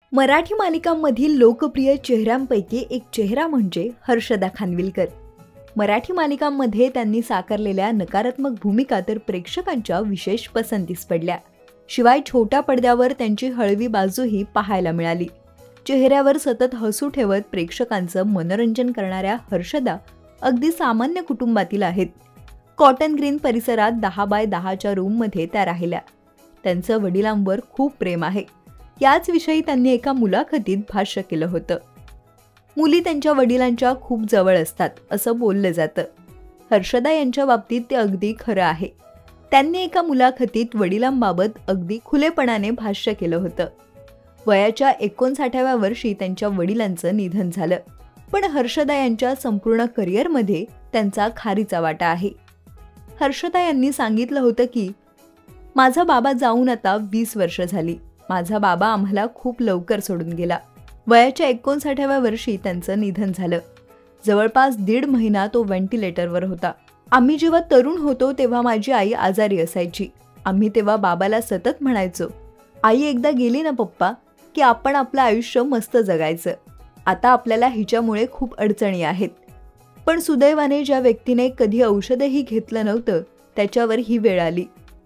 मराठी मालिकांमधील लोकप्रिय चेहऱ्यांपैकी एक चेहरा म्हणजे हर्षदा खानविलकर। मराठी मालिकांमध्ये त्यांनी साकारलेल्या नकारात्मक भूमिका तर प्रेक्षकांच्या विशेष पसंतीस पडल्या। शिवाय छोट्या पडद्यावर त्यांची हळवी बाजूही पाहायला मिळाली। चेहऱ्यावर सतत हसू ठेवत प्रेक्षकांचं मनोरंजन करणाऱ्या हर्षदा अगदी सामान्य कुटुंबातील आहेत। कॉटन ग्रीन परिसरात 10x10च्या रूममध्ये त्या राहिल्या। त्यांचं वडिलांवर खूप प्रेम आहे, याच विषयी त्यांनी एका मुलाखतीत भाष्य केलं होतं। मुली त्यांच्या वडिलांच्या खूप जवळ असतात असं बोललं जातं। हर्षदा यांच्या बाबतीत ते अगदी खरं आहे। त्यांनी एका मुलाखतीत वडिलांबाबत अगदी खुलेपणाने भाष्य केलं होतं। वयाच्या 59व्या वर्षी त्यांच्या वडिलांचं निधन झालं, पण हर्षदा यांच्या संपूर्ण करिअरमध्ये त्यांचा खारीचा वाटा आहे। हर्षदा यांनी सांगितलं होतं की माझा बाबा जाऊन आता 20 वर्ष झाली। माझा बाबा आम्हाला खूप लवकर सोडून गेला। वयाच्या 59व्या वर्षी त्यांचं निधन झालं। जवळपास 1.5 महिना तो व्हेंटिलेटरवर होता। आम्ही जेव्हा तरुण होतो तेव्हा माझी आई आजारी असायची। आम्ही तेव्हा बाबाला सतत म्हणायचो, आई एकदा गेली ना पप्पा की आपण आपलं आयुष्य मस्त जगायचं। आता आपल्याला हिच्यामुळे खूप अडचणी आहेत। पण सुदैवाने ज्या व्यक्तीने कधी औषधही घेतलं नव्हतं त्याच्यावर ही वेळ आली।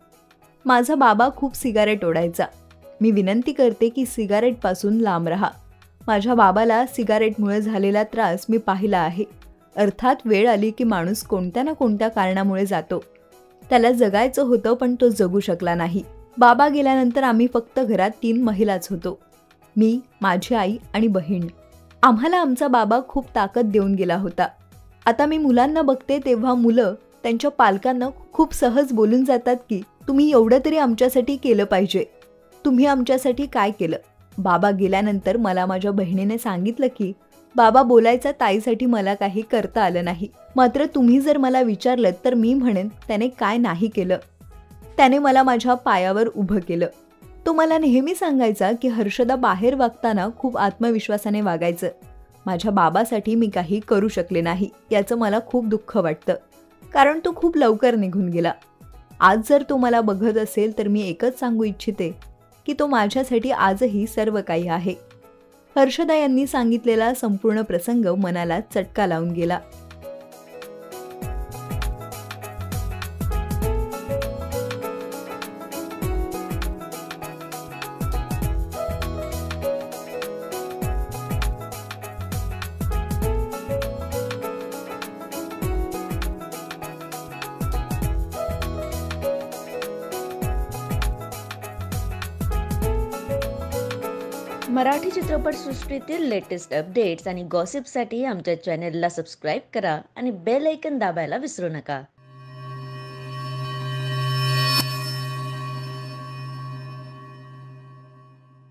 माझा बाबा खूप सिगारेट ओढायचा। मी विनंती करते की सिगारेटपासून लांब राहा। माझ्या बाबाला सिगारेटमुळे झालेला त्रास मी पाहिला आहे। अर्थात वेळ आली की माणूस कोणत्या ना कोणत्या कारणामुळे जातो। त्याला जगायचं होतं पण तो जगू शकला नाही। बाबा गेल्यानंतर आम्ही फक्त घरात 3 महिलाच होतो, मी, माझी आई आणि बहीण। आम्हाला आमचा बाबा खूप ताकद देऊन गेला होता। आता मी मुलांना बघते तेव्हा मुलं त्यांच्या पालकांना खूप सहज बोलून जातात की तुम्ही एवढं तरी आमच्यासाठी केलं पाहिजे। तुम्ही आमच्यासाठी काय केलं? बाबा गेल्यानंतर मला माझ्या बहिणीने सांगितलं की बाबा बोलायचा ताईसाठी मला काही करता आलं नाही। मात्र तुम्ही जर मला विचारलं तर मी म्हणेन त्याने काय नाही केलं। त्याने मला माझ्या पायावर उभं केलं। तो मला नेहमी सांगायचा की हर्षदा बाहेर वागताना खूप आत्मविश्वासाने वागायचं। माझ्या बाबासाठी मी काही करू शकले नाही याचं मला खूप दुःख वाटतं, कारण तो खूप लवकर निघून गेला। आज जर तो मला बघत असेल तर मी एकच सांगू इच्छिते की तो माझ्यासाठी आजही सर्व काही आहे। हर्षदा यांनी सांगितलेला संपूर्ण प्रसंग मनाला चटका लावून गेला। मराठी चित्रपटसृष्टीतील लेटेस्ट अपडेट्स आणि गॉसिपसाठी आमच्या चॅनेलला सबस्क्राईब करा आणि बेल आयकॉन दाबायला विसरू नका।